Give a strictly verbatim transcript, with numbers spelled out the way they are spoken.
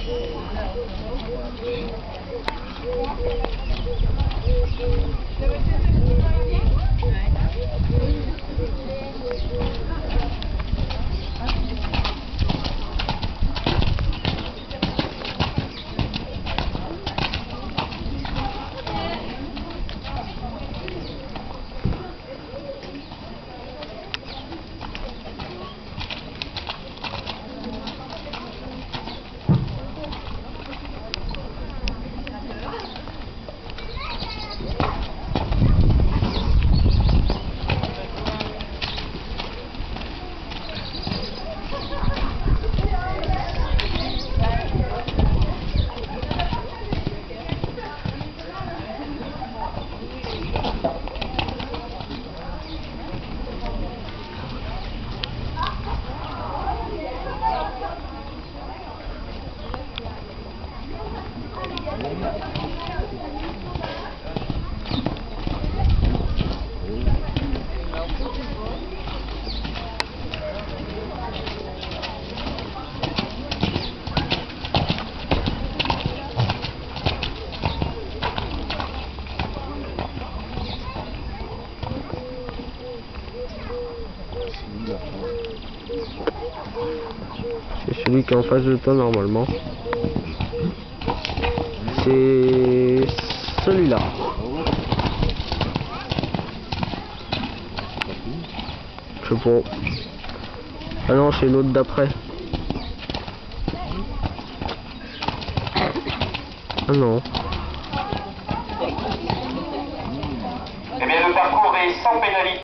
C'est celui qui est en face de toi normalement. C'est celui-là. Je sais pas. Ah non, c'est l'autre d'après. Ah non. Eh bien, le parcours est sans pénalité.